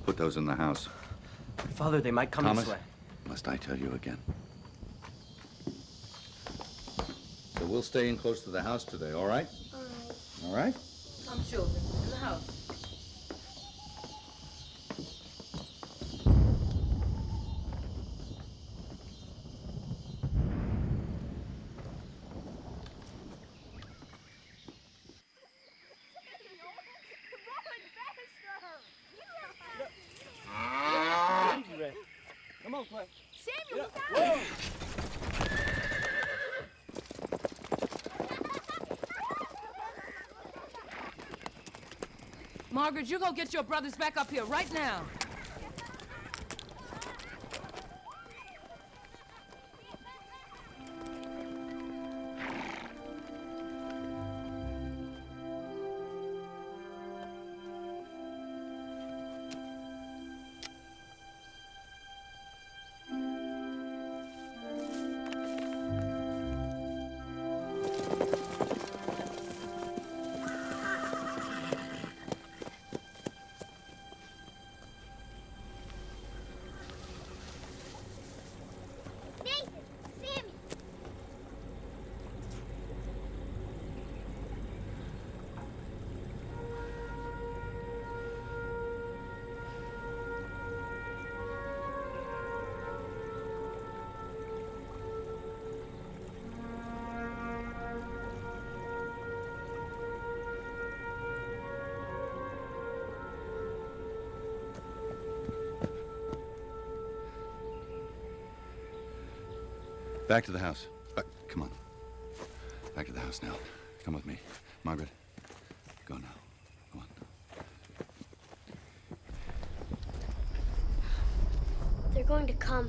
Put those in the house. Father, they might come Thomas, this way. must I tell you again? So we'll stay in close to the house today, all right? All right. All right? Come, children, in the house. Come on, Clay. Samuel, yeah. Margaret, you go get your brothers back up here right now. Back to the house. Come on. Back to the house now. Come with me. Margaret, go now. Come on. They're going to come.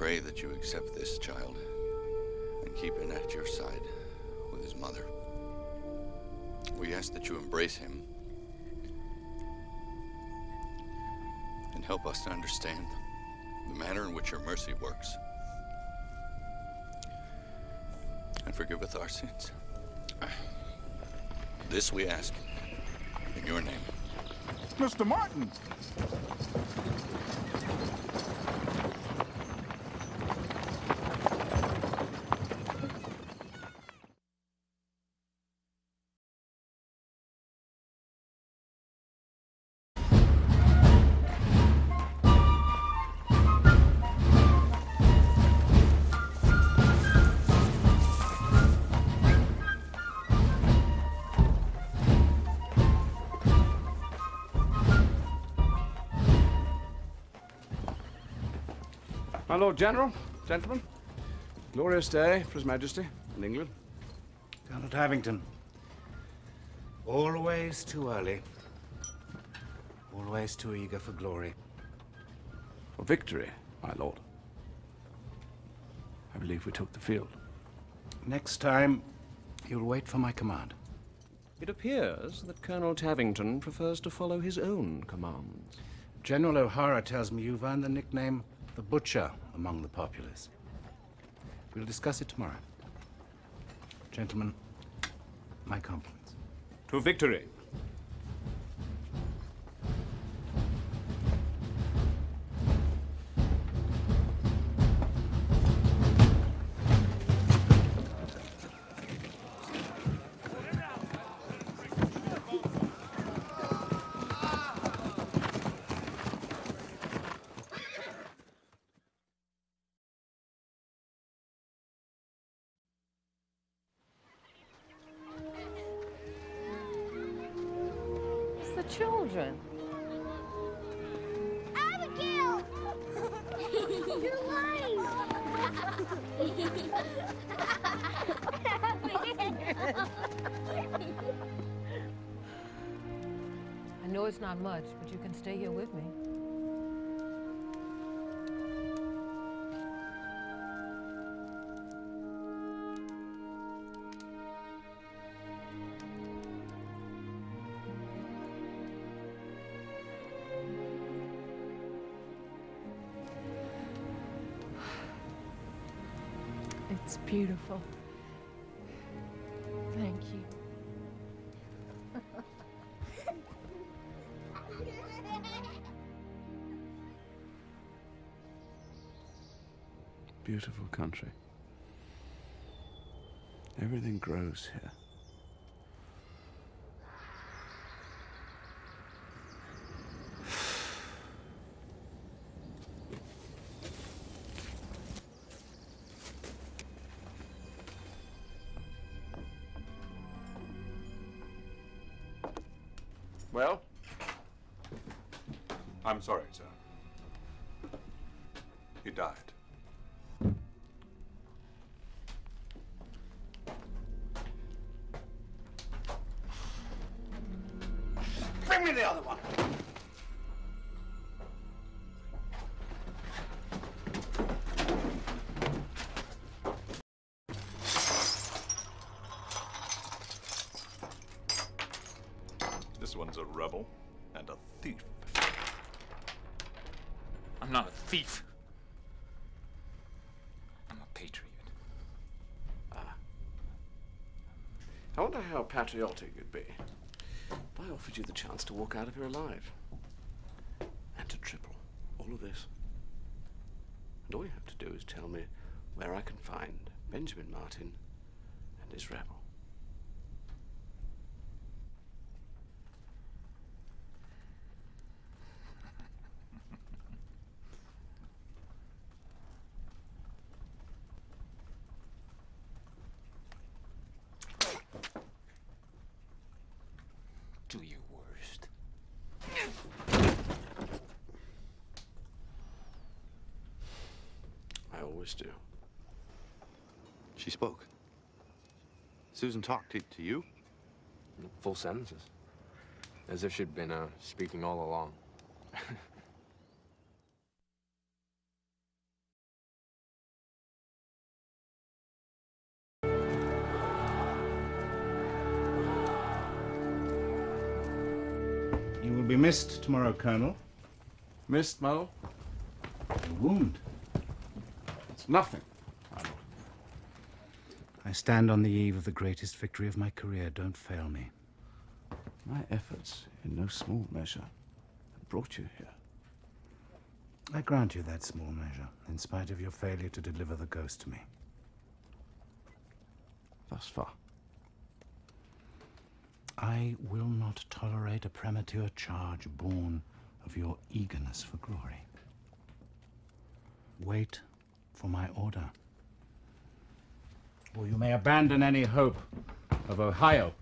pray that you accept this child and keep him at your side with his mother. We ask that you embrace him and help us to understand the manner in which your mercy works. And forgive us our sins. This we ask in your name. Mr. Martin! My Lord General, gentlemen, glorious day for His Majesty in England. Colonel Havington, always too early, always too eager for glory. For victory, my lord. I believe we took the field. Next time, you'll wait for my command. It appears that Colonel Tavington prefers to follow his own commands. General O'Hara tells me you've earned the nickname the Butcher among the populace. We'll discuss it tomorrow. Gentlemen, my compliments. To victory. The children. Abigail! You're lying! I know it's not much, but you can stay here with me. It's beautiful. Thank you. Beautiful country. Everything grows here. Well? I'm sorry, sir. He died. Bring me the other one! This one's a rebel and a thief. I'm not a thief. I'm a patriot. I wonder how patriotic you'd be if I offered you the chance to walk out of here alive. And to triple all of this. And all you have to do is tell me where I can find Benjamin Martin and his rebel. Do your worst. I always do. She spoke. Susan talked to you? Full sentences. As if she'd been speaking all along. be missed tomorrow, Colonel. Missed, my lord? A wound. It's nothing, my lord. I stand on the eve of the greatest victory of my career. Don't fail me. My efforts, in no small measure, have brought you here. I grant you that small measure, in spite of your failure to deliver the ghost to me. Thus far. I will not tolerate a premature charge born of your eagerness for glory. Wait for my order, or you may abandon any hope of Ohio.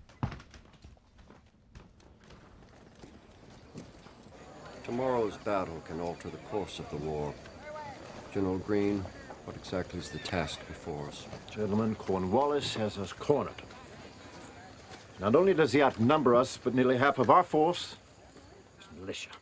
Tomorrow's battle can alter the course of the war. General Greene, what exactly is the task before us? Gentlemen, Cornwallis has us cornered. Not only does he outnumber us, but nearly half of our force is militia.